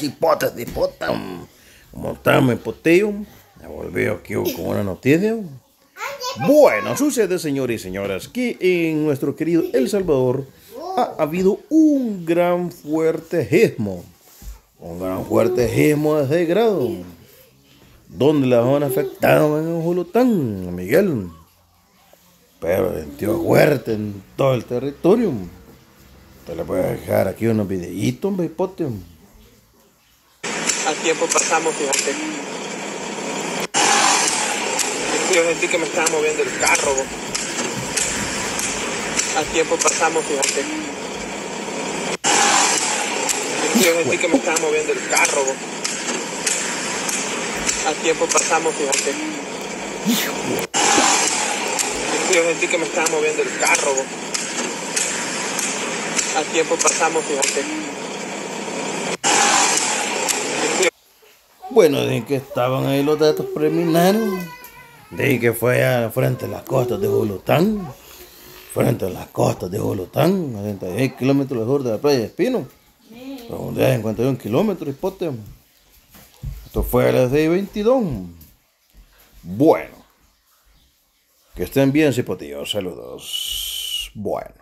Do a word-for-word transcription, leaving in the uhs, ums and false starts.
hipotes de hipota. ¿Cómo están, mi potillo? Me volví aquí con una noticia. Bueno, sucede, señores y señoras, que en nuestro querido El Salvador ha habido un gran fuerte sismo. Un gran fuerte sismo de seis grados. Donde la van afectado en Jolotán, Miguel. Pero sintió fuerte en todo el territorio. Te le voy a dejar aquí unos videitos, hombre, hipote. Al tiempo pasamos, fíjate. Yo sentí que me estaba moviendo el carro. Bo. Al tiempo pasamos, fíjate. Yo sentí que me estaba moviendo el carro. Bo. Al tiempo pasamos, fíjate. Yo sentí que me estaba moviendo el carro. Bo. Al tiempo pasamos, fíjate. Bueno, de que estaban ahí los datos preliminares. De que fue a frente a las costas de Jolotán. Frente a las costas de Jolotán, a setenta y seis kilómetros al sur de la playa de Espino. Donde hay cincuenta y un kilómetros, hipote. Esto fue a las seis veintidós. Bueno. Que estén bien, hipotillos. Saludos. Bueno.